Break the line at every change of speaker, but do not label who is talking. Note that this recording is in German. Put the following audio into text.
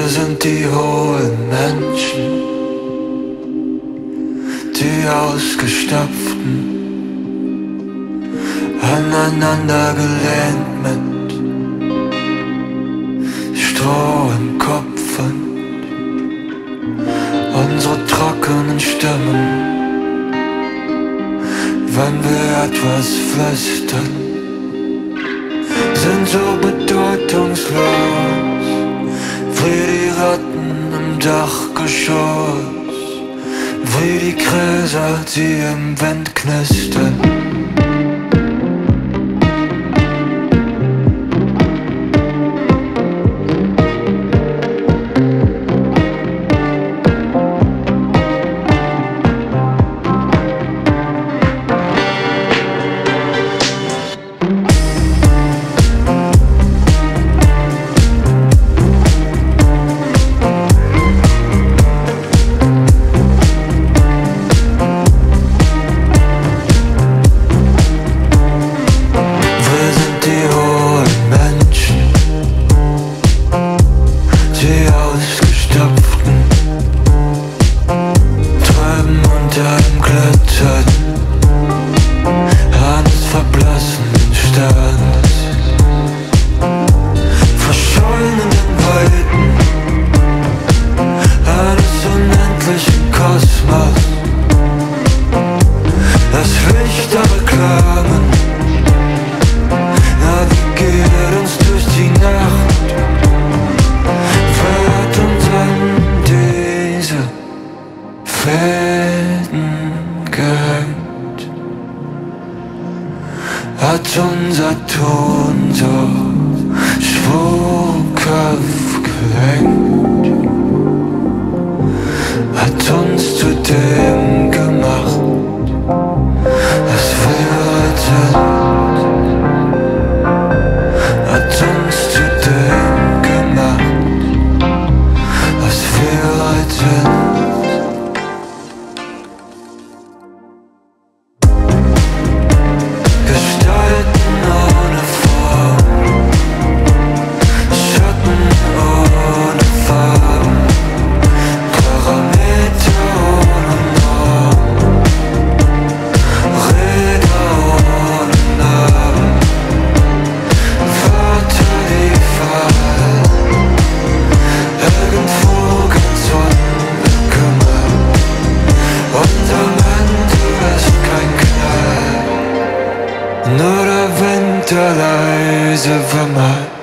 Wir sind die hohlen Menschen, die Ausgestopften, aneinander gelehnt mit Stroh im Kopf und unsere trockenen Stimmen, wenn wir etwas flüstern, sind so bedeutungslos wie die Ratten im Dachgeschoss, wie die Gräser, die im Wind knistern. Die Ausgestopften träumen unter dem Glittern eines verblassenen Sterns, verschollen in den Weiten eines unendlichen Kosmos. Das Licht der Reklamen navigiert uns durch die Nacht, Fäden gehängt, hat unser Ton so schwunghaft gelenkt, hat uns zu dem gemacht, was wir heute sind, hat uns zu dem gemacht, was wir heute sind. Nur der Wind, der leise wimmert.